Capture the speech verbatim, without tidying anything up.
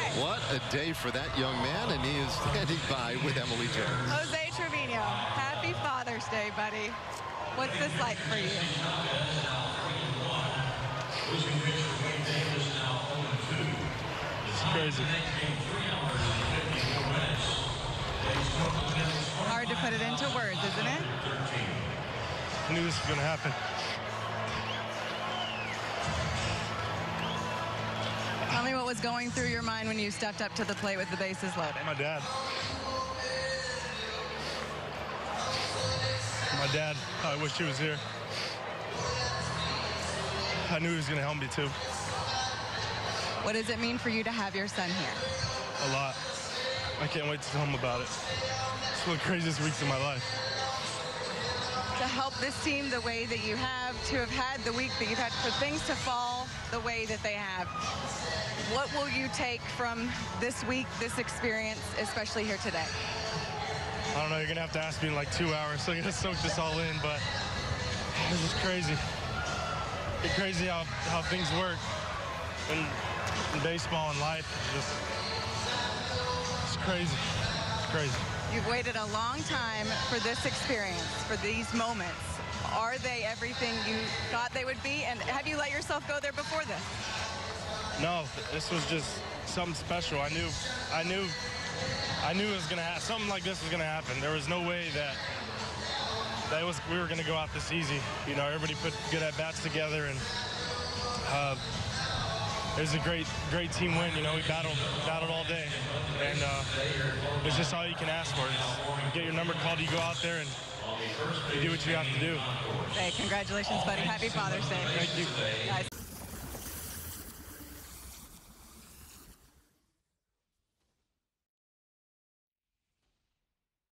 What a day for that young man, and he is standing by with Emily Jones. Jose Trevino, happy Father's Day, buddy. What's this like for you? It's crazy. Hard to put it into words, isn't it? I knew this was going to happen. Tell me what was going through your mind when you stepped up to the plate with the bases loaded. My dad. My dad, I wish he was here. I knew he was going to help me too. What does it mean for you to have your son here? A lot. I can't wait to tell him about it. It's one of the craziest weeks of my life. To help this team the way that you have, to have had the week that you've had, for things to fall the way that they have. What will you take from this week, this experience, especially here today? I don't know, you're gonna have to ask me in like two hours, so I'm gonna soak this all in, but this is crazy. It's crazy how, how things work in, in baseball and life. It's just, it's crazy, it's crazy. You've waited a long time for this experience, for these moments. Are they everything you thought they would be? And have you let yourself go there before this? No, this was just something special. I knew, I knew, I knew it was gonna happen. Something like this was gonna happen. There was no way that that was we were gonna go out this easy. You know, everybody put good at bats together, and uh, it was a great, great team win. You know, we battled, battled all day, and uh, it's just all you can ask for. Just get your number called, you go out there and you do what you have to do. Hey, congratulations, buddy. Happy Father's Day. Thank you. Guys.